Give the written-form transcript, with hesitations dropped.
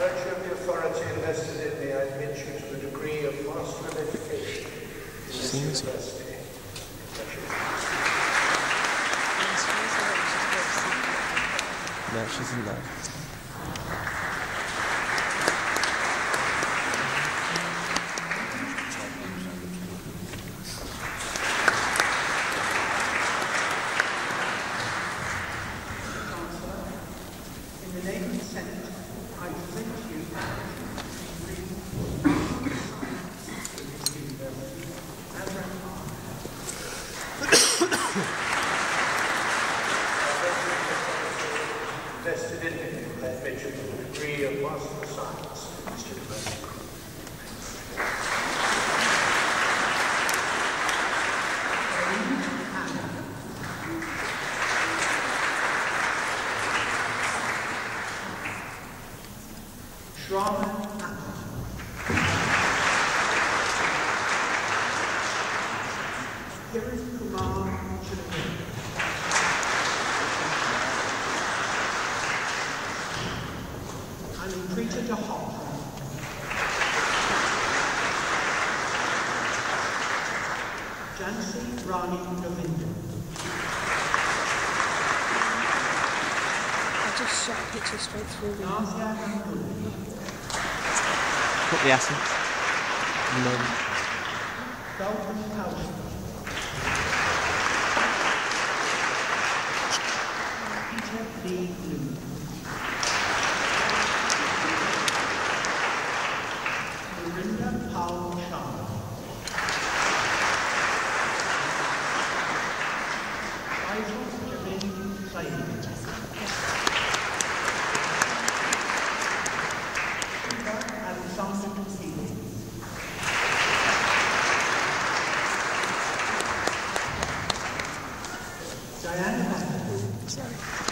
virtue of the authority invested in me, I admit you to the degree of Master of Education in this university. No, she's in love. In the name of the Senate, I present to you Invested in me, I admit you to the degree of Master of Science in this university. Rhain. Here is Kumar Chitapur. I'm Preacher to Hop. Jansi Rani Govinda. I just shot a picture straight through the Nasia Nanduli. Put the essence. And then Dalton Howard. Peter Lee Blue. Lorinda Powell Sharma. Faisal Jamil Saeed. Alexander Castillo. Diana Vanderpool. Sorry.